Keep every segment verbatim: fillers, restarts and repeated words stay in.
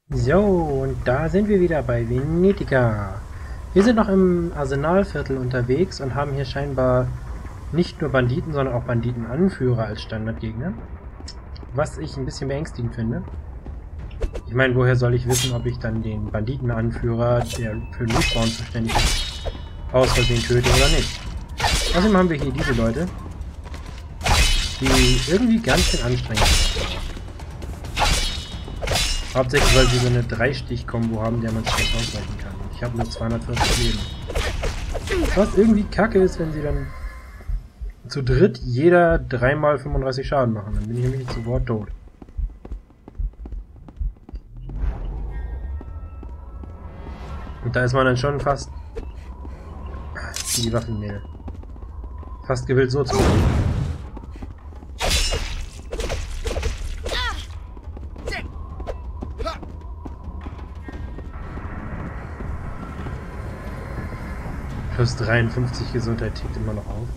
So, und da sind wir wieder bei Venetica. Wir sind noch im Arsenalviertel unterwegs und haben hier scheinbar nicht nur Banditen, sondern auch Banditenanführer als Standardgegner. Was ich ein bisschen beängstigend finde. Ich meine, woher soll ich wissen, ob ich dann den Banditenanführer, der für Lootbauen zuständig ist, aus Versehen töte oder nicht. Außerdem haben wir hier diese Leute, die irgendwie ganz schön anstrengend sind. Hauptsächlich, weil sie so eine drei-Stich-Kombo haben, der man schlecht ausweichen kann. Ich habe nur zweihundertvierzig Leben. Was irgendwie kacke ist, wenn sie dann zu dritt jeder dreimal fünfunddreißig Schaden machen. Dann bin ich nämlich sofort tot. Und da ist man dann schon fast... Die Waffenmädel. Fast gewillt so zu machen. Plus dreiundfünfzig Gesundheit tickt immer noch auf.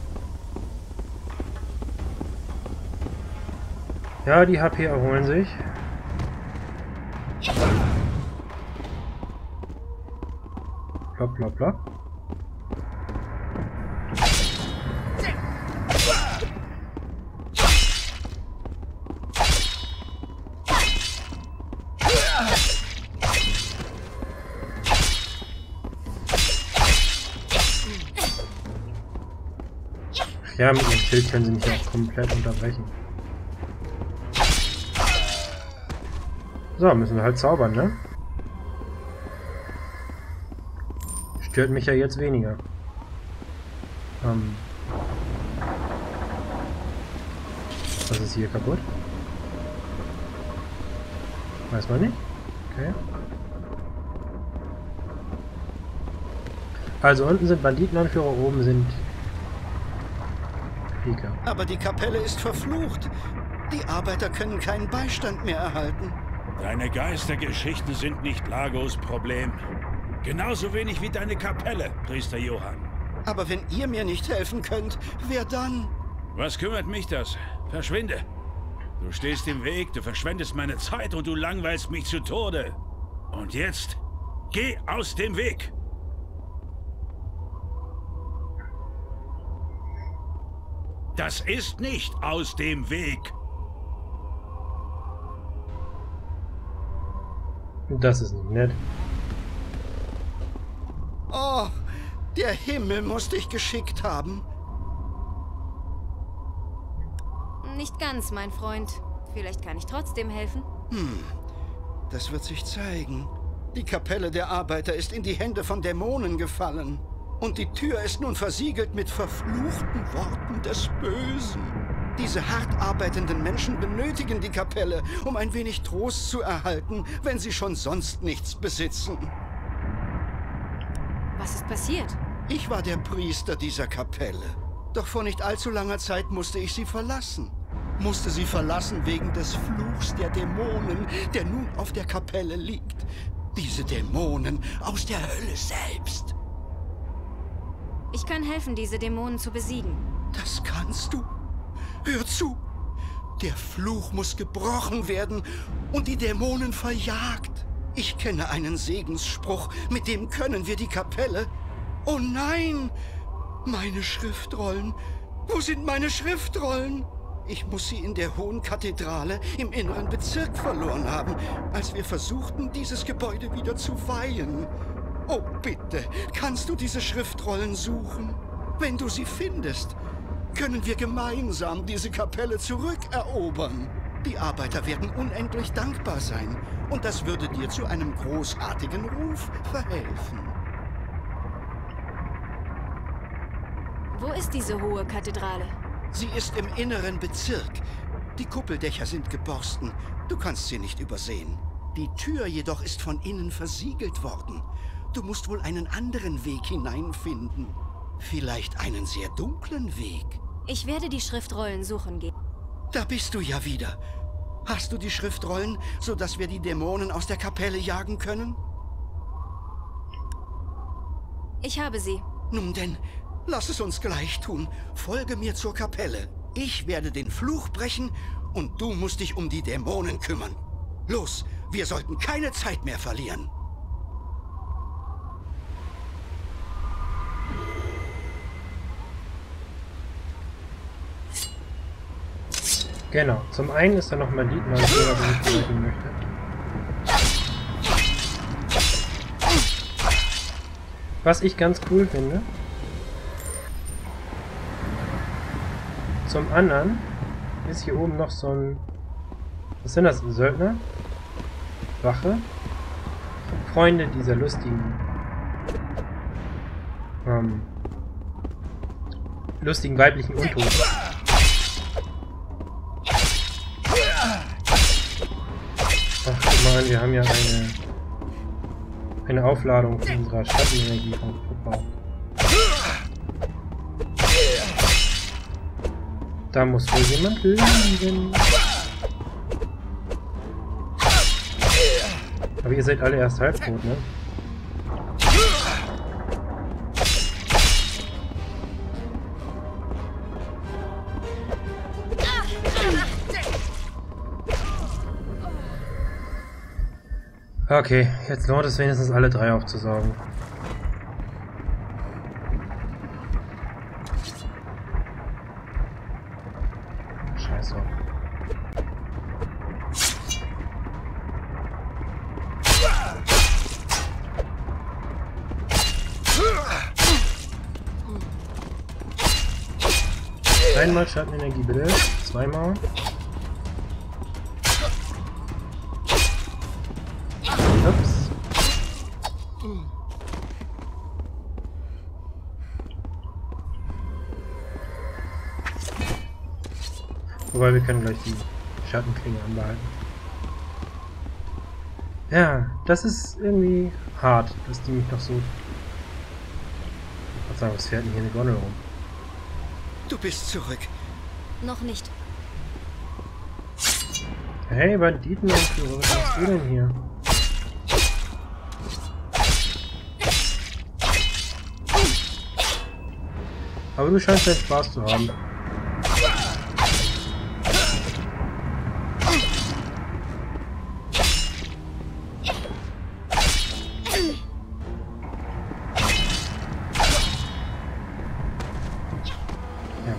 Ja, die H P erholen sich. Plopp, plopp, plopp. Ja, mit dem Schild können sie mich auch komplett unterbrechen. So, müssen wir halt zaubern, ne? Stört mich ja jetzt weniger. Ähm. Was ist hier kaputt? Weiß man nicht. Okay. Also unten sind Banditenanführer, oben sind... Aber die Kapelle ist verflucht. Die Arbeiter können keinen Beistand mehr erhalten. Deine Geistergeschichten sind nicht Lagos Problem. Genauso wenig wie deine Kapelle, Priester Johann. Aber wenn ihr mir nicht helfen könnt, wer dann? Was kümmert mich das? Verschwinde. Du stehst im Weg, du verschwendest meine Zeit und du langweilst mich zu Tode. Und jetzt, geh aus dem Weg! Das ist nicht aus dem Weg. Das ist nicht nett. Oh, der Himmel muss dich geschickt haben. Nicht ganz, mein Freund. Vielleicht kann ich trotzdem helfen. Hm, das wird sich zeigen. Die Kapelle der Arbeiter ist in die Hände von Dämonen gefallen. Und die Tür ist nun versiegelt mit verfluchten Worten des Bösen. Diese hart arbeitenden Menschen benötigen die Kapelle, um ein wenig Trost zu erhalten, wenn sie schon sonst nichts besitzen. Was ist passiert? Ich war der Priester dieser Kapelle. Doch vor nicht allzu langer Zeit musste ich sie verlassen. Musste sie verlassen wegen des Fluchs der Dämonen, der nun auf der Kapelle liegt. Diese Dämonen aus der Hölle selbst. Ich kann helfen, diese Dämonen zu besiegen. Das kannst du. Hör zu. Der Fluch muss gebrochen werden und die Dämonen verjagt. Ich kenne einen Segensspruch, mit dem können wir die Kapelle... Oh nein! Meine Schriftrollen. Wo sind meine Schriftrollen? Ich muss sie in der Hohen Kathedrale im inneren Bezirk verloren haben, als wir versuchten, dieses Gebäude wieder zu weihen. Oh, bitte, kannst du diese Schriftrollen suchen? Wenn du sie findest, können wir gemeinsam diese Kapelle zurückerobern. Die Arbeiter werden unendlich dankbar sein. Und das würde dir zu einem großartigen Ruf verhelfen. Wo ist diese hohe Kathedrale? Sie ist im inneren Bezirk. Die Kuppeldächer sind geborsten. Du kannst sie nicht übersehen. Die Tür jedoch ist von innen versiegelt worden. Du musst wohl einen anderen Weg hineinfinden. Vielleicht einen sehr dunklen Weg. Ich werde die Schriftrollen suchen gehen. Da bist du ja wieder. Hast du die Schriftrollen, sodass wir die Dämonen aus der Kapelle jagen können? Ich habe sie. Nun denn, lass es uns gleich tun. Folge mir zur Kapelle. Ich werde den Fluch brechen und du musst dich um die Dämonen kümmern. Los, wir sollten keine Zeit mehr verlieren. Genau. Zum einen ist da noch ein Banditenanführer, den ich behalten möchte. Was ich ganz cool finde. Zum anderen ist hier oben noch so ein... Was sind das? Söldner? Wache? Freunde dieser lustigen... Ähm, lustigen weiblichen Untoten. Ach, guck mal an, wir haben ja eine... eine Aufladung von unserer Schattenenergie verbraucht. Da muss wohl jemand liegen. Aber ihr seid alle erst halb tot, ne? Okay, jetzt lohnt es wenigstens alle drei aufzusaugen. Scheiße. Einmal Schattenenergie bitte. Zweimal. Ups. Wobei wir können gleich die Schattenklinge anbehalten. Ja, das ist irgendwie hart, dass die mich noch so... Ich würde sagen, was fährt denn hier eine Gondel rum? Du bist zurück. Noch nicht. Hey, Banditenanführer, was machst du denn hier? Aber du scheinst deinen Spaß zu haben. Ja.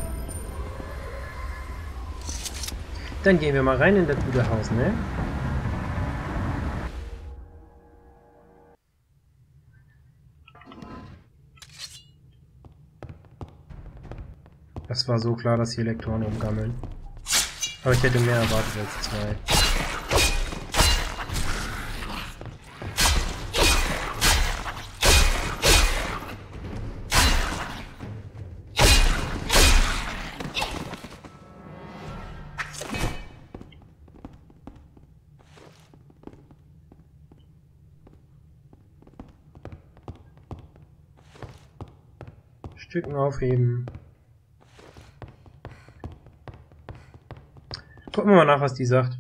Dann gehen wir mal rein in das gute Haus, ne? Es war so klar, dass hier Lektoren umgammeln. Aber ich hätte mehr erwartet als zwei. Stücken aufheben. Gucken wir mal nach, was die sagt.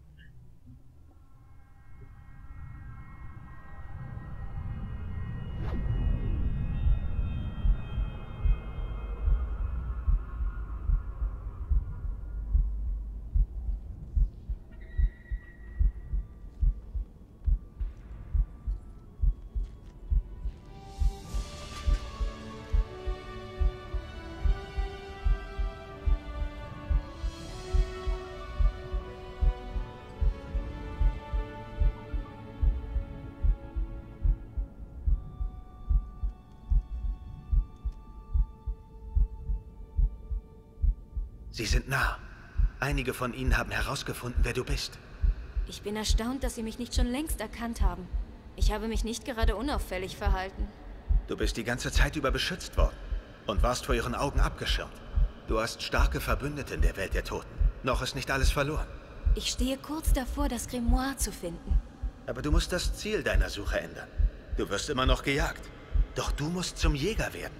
Sie sind nah. Einige von ihnen haben herausgefunden, wer du bist. Ich bin erstaunt, dass Sie mich nicht schon längst erkannt haben. Ich habe mich nicht gerade unauffällig verhalten. Du bist die ganze Zeit über beschützt worden und warst vor ihren Augen abgeschirmt. Du hast starke Verbündete in der Welt der Toten. Noch ist nicht alles verloren. Ich stehe kurz davor, das Grimoire zu finden. Aber du musst das Ziel deiner Suche ändern. Du wirst immer noch gejagt. Doch du musst zum Jäger werden.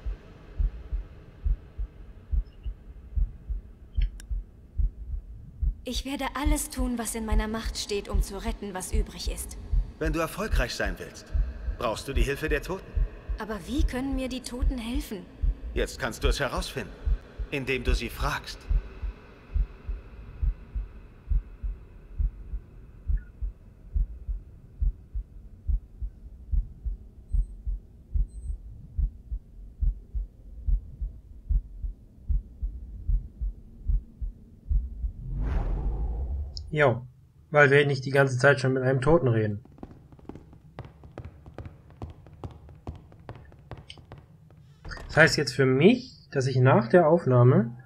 Ich werde alles tun, was in meiner Macht steht, um zu retten, was übrig ist. Wenn du erfolgreich sein willst, brauchst du die Hilfe der Toten. Aber wie können mir die Toten helfen? Jetzt kannst du es herausfinden, indem du sie fragst. Jo, weil wir nicht die ganze Zeit schon mit einem Toten reden. Das heißt jetzt für mich, dass ich nach der Aufnahme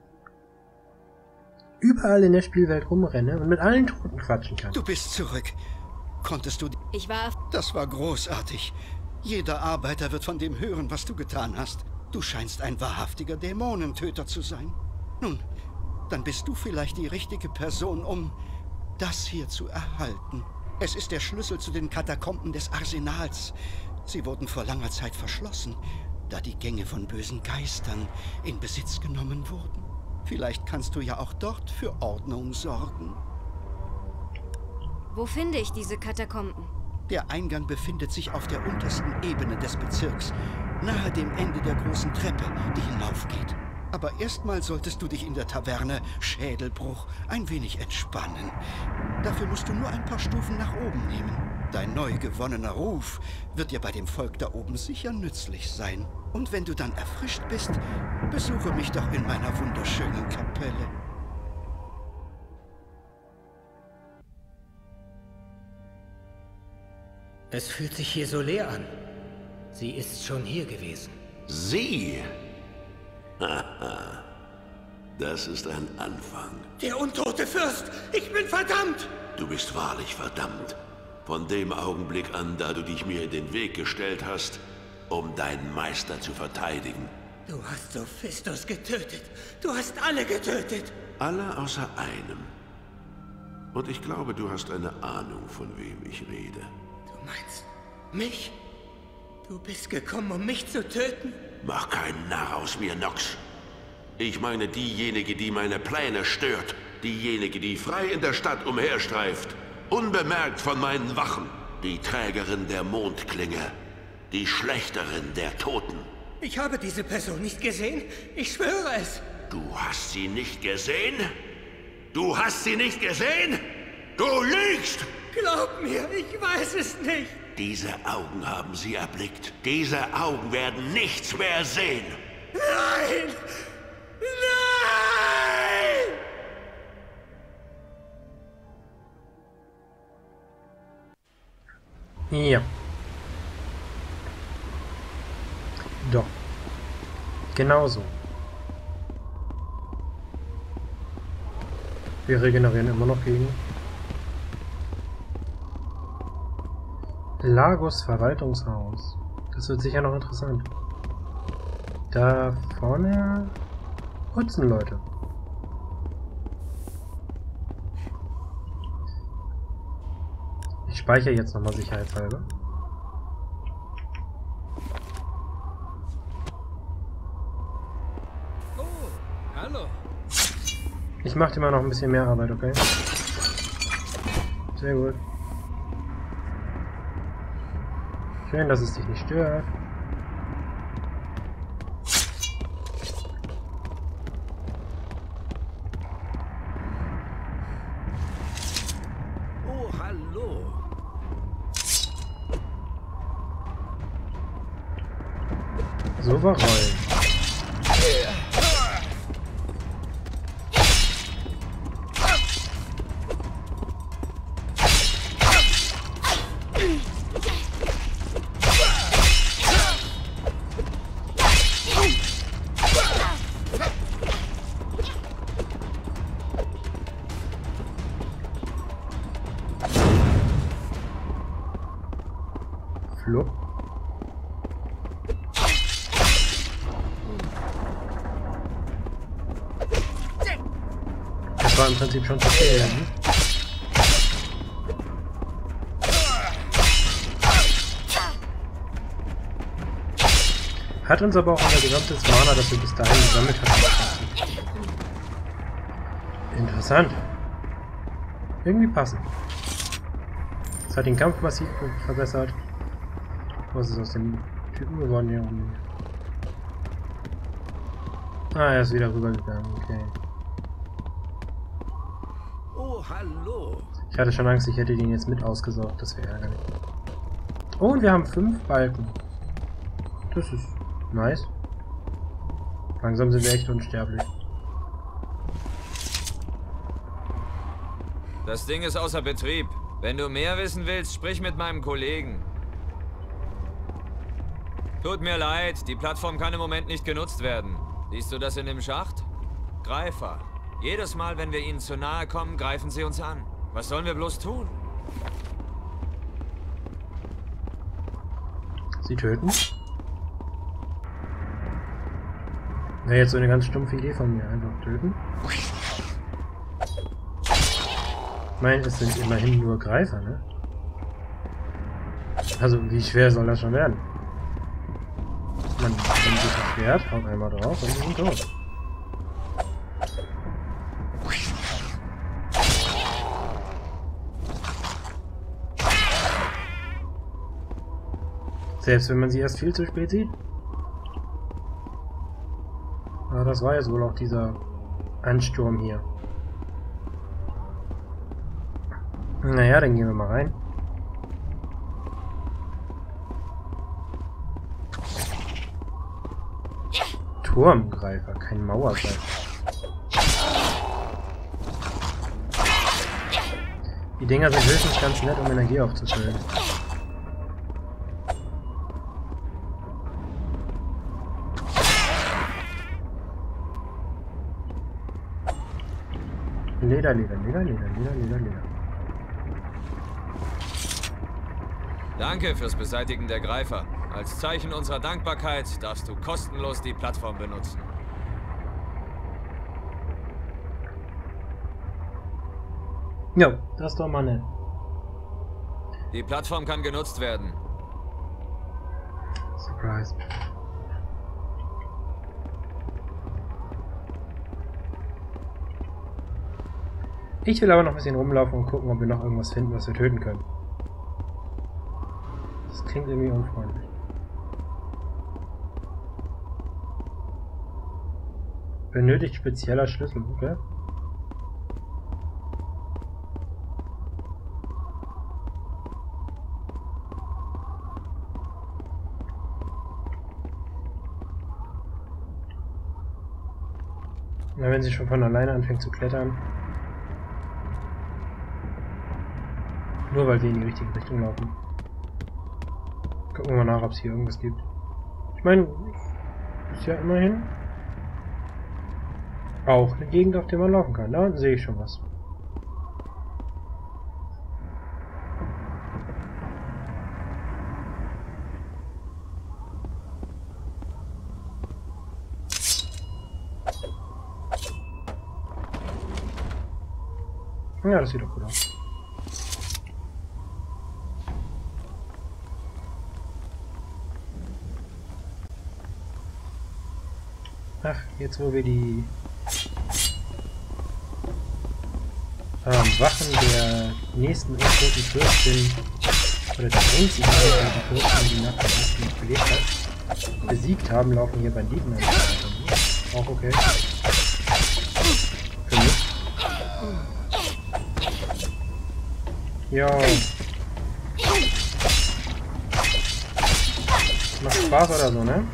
überall in der Spielwelt rumrenne und mit allen Toten quatschen kann. Du bist zurück. Konntest du... Ich war... Das war großartig. Jeder Arbeiter wird von dem hören, was du getan hast. Du scheinst ein wahrhaftiger Dämonentöter zu sein. Nun, dann bist du vielleicht die richtige Person, um das hier zu erhalten. Es ist der Schlüssel zu den Katakomben des Arsenals. Sie wurden vor langer Zeit verschlossen, da die Gänge von bösen Geistern in Besitz genommen wurden. Vielleicht kannst du ja auch dort für Ordnung sorgen. Wo finde ich diese Katakomben? Der Eingang befindet sich auf der untersten Ebene des Bezirks, nahe dem Ende der großen Treppe, die hinaufgeht. Aber erstmal solltest du dich in der Taverne Schädelbruch ein wenig entspannen. Dafür musst du nur ein paar Stufen nach oben nehmen. Dein neu gewonnener Ruf wird dir bei dem Volk da oben sicher nützlich sein. Und wenn du dann erfrischt bist, besuche mich doch in meiner wunderschönen Kapelle. Es fühlt sich hier so leer an. Sie ist schon hier gewesen. Sie? Haha. Das ist ein Anfang. Der untote Fürst! Ich bin verdammt! Du bist wahrlich verdammt. Von dem Augenblick an, da du dich mir in den Weg gestellt hast, um deinen Meister zu verteidigen. Du hast Sophistos getötet. Du hast alle getötet. Alle außer einem. Und ich glaube, du hast eine Ahnung, von wem ich rede. Du meinst mich? Du bist gekommen, um mich zu töten? Mach keinen Narr aus mir, Nox. Ich meine diejenige, die meine Pläne stört. Diejenige, die frei in der Stadt umherstreift. Unbemerkt von meinen Wachen. Die Trägerin der Mondklinge. Die Schlechterin der Toten. Ich habe diese Person nicht gesehen. Ich schwöre es. Du hast sie nicht gesehen? Du hast sie nicht gesehen? Du lügst! Glaub mir, ich weiß es nicht. Diese Augen haben sie erblickt. Diese Augen werden nichts mehr sehen. Nein! Nein! Ja. Doch. Genauso. Wir regenerieren immer noch gegen. Lagos Verwaltungshaus. Das wird sicher noch interessant. Da vorne putzen Leute. Ich speichere jetzt nochmal sicherheitshalber. Oh, hallo. Ich mache dir mal noch ein bisschen mehr Arbeit, okay? Sehr gut. Schön, dass es dich nicht stört. Oh, hallo. So war rollen. Flop. Das war im Prinzip schon zu viel, ne? Hat uns aber auch unser gesamtes Mana, das wir bis dahin gesammelt haben. Interessant. Irgendwie passend. Es hat den Kampf massiv verbessert. Was ist aus dem Typen geworden hier oben? Ah, er ist wieder rübergegangen, okay. Oh, hallo. Ich hatte schon Angst, ich hätte den jetzt mit ausgesaugt, das wäre ärgerlich. Oh, und wir haben fünf Balken. Das ist nice. Langsam sind wir echt unsterblich. Das Ding ist außer Betrieb. Wenn du mehr wissen willst, sprich mit meinem Kollegen. Tut mir leid, die Plattform kann im Moment nicht genutzt werden. Siehst du das in dem Schacht? Greifer. Jedes Mal, wenn wir ihnen zu nahe kommen, greifen sie uns an. Was sollen wir bloß tun? Sie töten? Wäre jetzt so eine ganz stumpfe Idee von mir. Einfach töten. Ich meine, es sind immerhin nur Greifer, ne? Also, wie schwer soll das schon werden? Man nimmt sich das Schwert, haut einmal drauf und sie sind tot. Selbst wenn man sie erst viel zu spät sieht. Aber das war jetzt wohl auch dieser Ansturm hier. Naja, dann gehen wir mal rein. Turmgreifer, kein Mauergreifer. Die Dinger sind höchstens ganz nett, um Energie aufzufüllen. Leder, Leder, Leder, Leder, Leder, Leder, Leder. Danke fürs Beseitigen der Greifer. Als Zeichen unserer Dankbarkeit darfst du kostenlos die Plattform benutzen. Jo, das ist doch mal nett. Die Plattform kann genutzt werden. Surprise. Ich will aber noch ein bisschen rumlaufen und gucken, ob wir noch irgendwas finden, was wir töten können. Das klingt irgendwie unfreundlich. Benötigt spezieller Schlüssel, okay? Na, wenn sie schon von alleine anfängt zu klettern. Nur weil wir in die richtige Richtung laufen. Gucken wir mal nach, ob es hier irgendwas gibt. Ich meine, ist ja immerhin auch eine Gegend, auf der man laufen kann. Da unten sehe ich schon was. Ja, das sieht doch gut aus. Ach, jetzt wo wir die ähm, Wachen der nächsten untoten Fürstin oder der einzigen untoten Fürstin, die nach der ersten noch gelebt hat, besiegt haben, laufen hier Banditen an. Auch okay. Für mich. Jo. Macht Spaß oder so, ne?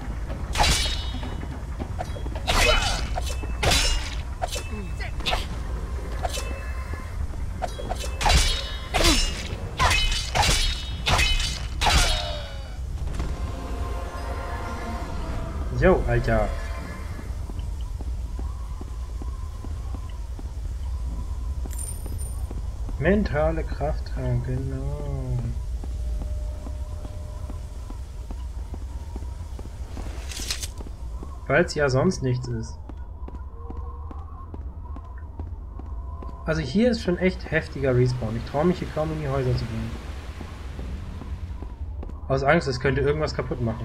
Jo, Alter. Mentale Kraft haben, genau. Weil es ja sonst nichts ist. Also hier ist schon echt heftiger Respawn. Ich traue mich hier kaum in die Häuser zu gehen. Aus Angst, es könnte irgendwas kaputt machen.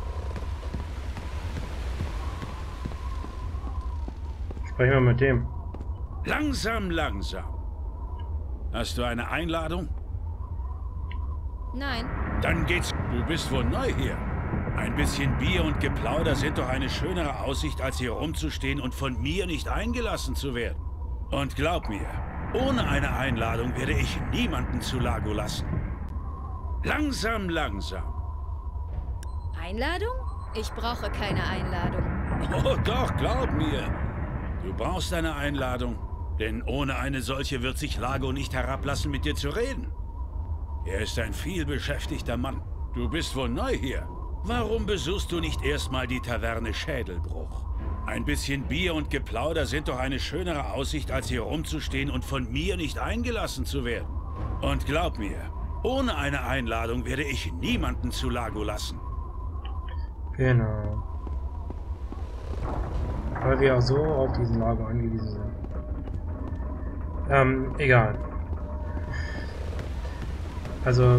Sprechen wir mit dem. Langsam, langsam. Hast du eine Einladung? Nein. Dann geht's. Du bist wohl neu hier. Ein bisschen Bier und Geplauder sind doch eine schönere Aussicht, als hier rumzustehen und von mir nicht eingelassen zu werden. Und glaub mir, ohne eine Einladung werde ich niemanden zu Lago lassen. Langsam, langsam. Einladung? Ich brauche keine Einladung. Oh doch, glaub mir. Du brauchst eine Einladung. Denn ohne eine solche wird sich Lago nicht herablassen, mit dir zu reden. Er ist ein vielbeschäftigter Mann. Du bist wohl neu hier. Warum besuchst du nicht erstmal die Taverne Schädelbruch? Ein bisschen Bier und Geplauder sind doch eine schönere Aussicht, als hier rumzustehen und von mir nicht eingelassen zu werden. Und glaub mir, ohne eine Einladung werde ich niemanden zu Lago lassen. Genau. Weil wir auch so auf diesen Lago angewiesen sind. Ähm, egal. Also,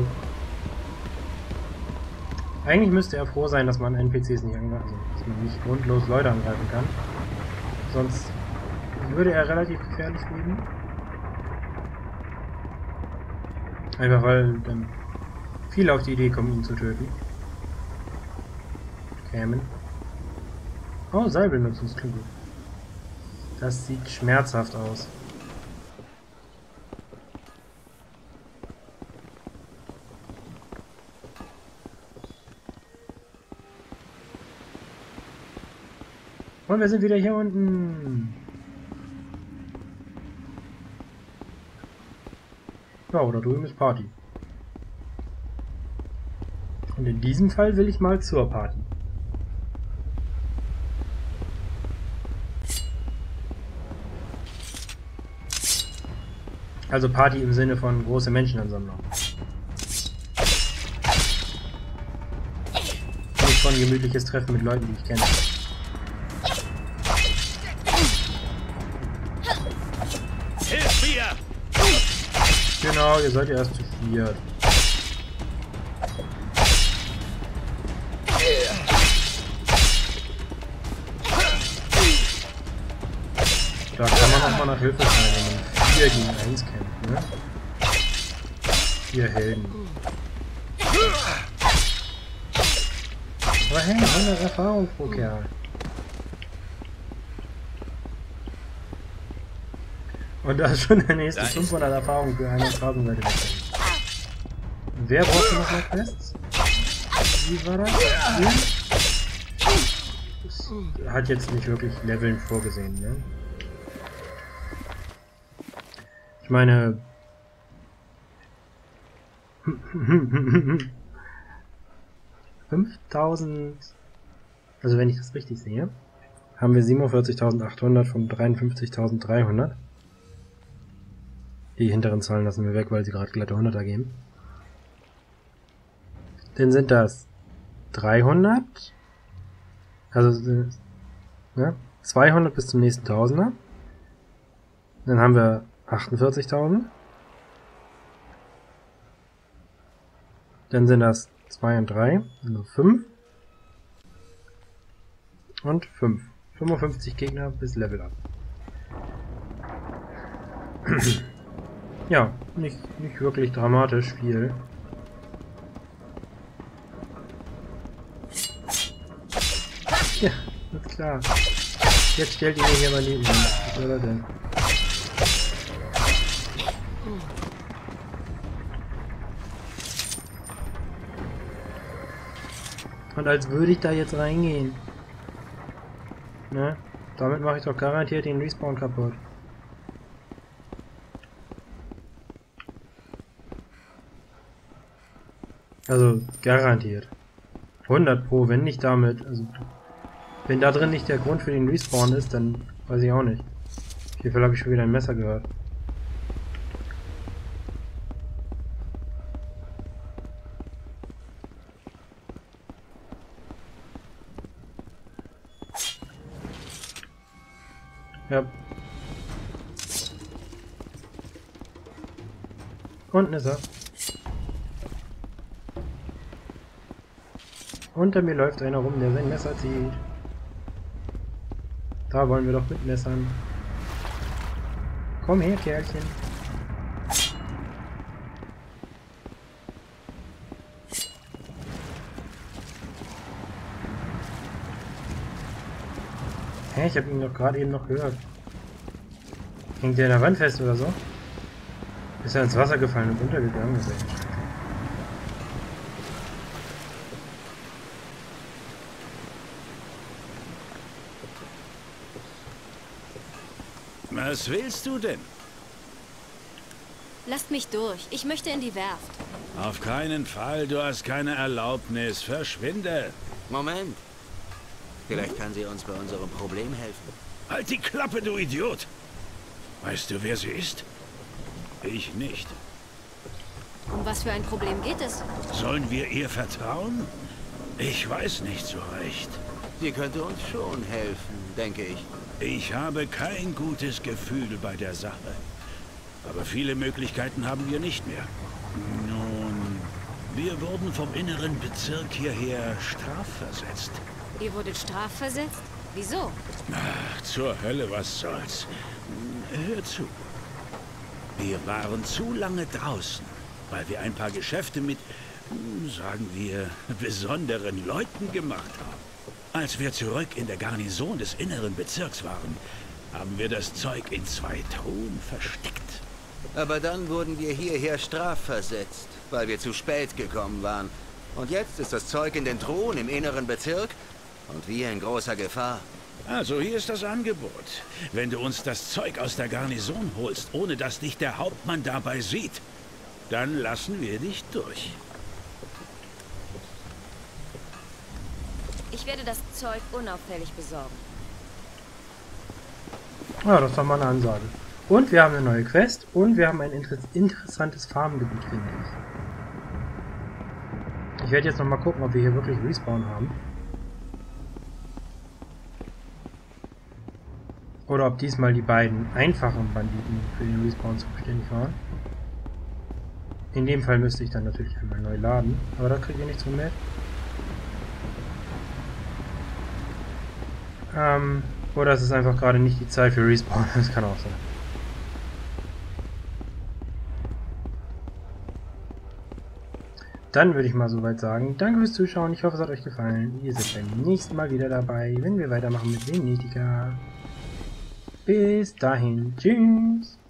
eigentlich müsste er froh sein, dass man N P Cs nicht angreifen, also, dass man nicht grundlos Leute angreifen kann. Sonst würde er relativ gefährlich leben. Einfach weil dann viele auf die Idee kommen, ihn zu töten. Kämen. Oh, Seilbenutzungskugel. Das sieht schmerzhaft aus. Und wir sind wieder hier unten. Ja, oder drüben ist Party. Und in diesem Fall will ich mal zur Party. Also Party im Sinne von große Menschenansammlung. Nicht von gemütliches Treffen mit Leuten, die ich kenne. Hilf mir! Genau, ihr seid ja erst zu viert. Da kann man auch mal nach Hilfe schreien, wenn man vier gegen eins kämpft, ne? Vier Helden. Aber hey, hundert Erfahrung pro Kerl. Und da ist schon der nächste fünfhundert Erfahrung für eine Straßenseite. Wer braucht noch mehr Quests? Wie war das? Das hat jetzt nicht wirklich Leveln vorgesehen, ne? Ich meine... fünftausend... Also wenn ich das richtig sehe, haben wir siebenundvierzigtausendachthundert von dreiundfünfzigtausenddreihundert. Die hinteren Zahlen lassen wir weg, weil sie gerade glatte hundert ergeben. Dann sind das dreihundert, also ne, zweihundert bis zum nächsten Tausender. Dann haben wir achtundvierzigtausend. Dann sind das zwei und drei, also fünf. Und fünf. fünfundfünfzig Gegner bis Level up. Ja, nicht, nicht wirklich dramatisch viel. Ja, ist klar. Jetzt stellt ihr mir hier mal neben hin. Was soll er denn? Und als würde ich da jetzt reingehen. Ne? Damit mache ich doch garantiert den Respawn kaputt. Also, garantiert. hundert pro, wenn nicht damit. Also, wenn da drin nicht der Grund für den Respawn ist, dann weiß ich auch nicht. Auf jeden Fall habe ich schon wieder ein Messer gehört. Ja. Unten ist er. Unter mir läuft einer rum, der sein Messer zieht. Da wollen wir doch mit Messern. Komm her, Kerlchen. Hä, ich habe ihn doch gerade eben noch gehört. Hängt der in der Wand fest oder so? Ist er ins Wasser gefallen und untergegangen? Ist er Was willst du denn? Lasst mich durch. Ich möchte in die Werft. Auf keinen Fall, du hast keine Erlaubnis. Verschwinde. Moment. Vielleicht kann sie uns bei unserem Problem helfen. Halt die Klappe, du Idiot! Weißt du, wer sie ist? Ich nicht. Um was für ein Problem geht es? Sollen wir ihr vertrauen? Ich weiß nicht so recht. Sie könnte uns schon helfen, denke ich. Ich habe kein gutes Gefühl bei der Sache. Aber viele Möglichkeiten haben wir nicht mehr. Nun, wir wurden vom inneren Bezirk hierher strafversetzt. Ihr wurdet strafversetzt? Wieso? Ach, zur Hölle, was soll's. Hör zu. Wir waren zu lange draußen, weil wir ein paar Geschäfte mit, sagen wir, besonderen Leuten gemacht haben. Als wir zurück in der Garnison des inneren Bezirks waren, haben wir das Zeug in zwei Truhen versteckt. Aber dann wurden wir hierher strafversetzt, weil wir zu spät gekommen waren. Und jetzt ist das Zeug in den Truhen im inneren Bezirk und wir in großer Gefahr. Also hier ist das Angebot. Wenn du uns das Zeug aus der Garnison holst, ohne dass dich der Hauptmann dabei sieht, dann lassen wir dich durch. Ich werde das Zeug unauffällig besorgen. Ja, das war mal eine Ansage. Und wir haben eine neue Quest und wir haben ein inter interessantes Farmgebiet, finde ich. Ich werde jetzt noch mal gucken, ob wir hier wirklich Respawn haben. Oder ob diesmal die beiden einfachen Banditen für den Respawn zuständig waren. In dem Fall müsste ich dann natürlich einmal neu laden, aber da kriege ich nichts von mit. Ähm, oder es ist einfach gerade nicht die Zeit für Respawn, das kann auch sein. Dann würde ich mal soweit sagen, danke fürs Zuschauen, ich hoffe es hat euch gefallen. Ihr seid beim nächsten Mal wieder dabei, wenn wir weitermachen mit Venetica. Bis dahin, tschüss!